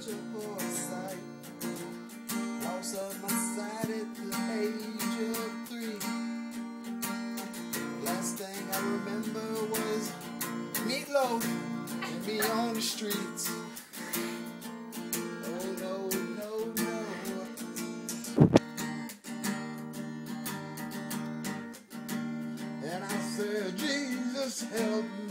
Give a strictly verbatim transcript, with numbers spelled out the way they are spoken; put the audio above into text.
such a poor sight. Lost of my sight at the age of three. Last thing I remember was Meatloaf and me on the streets. Oh no, no, no. And I said, Jesus help me.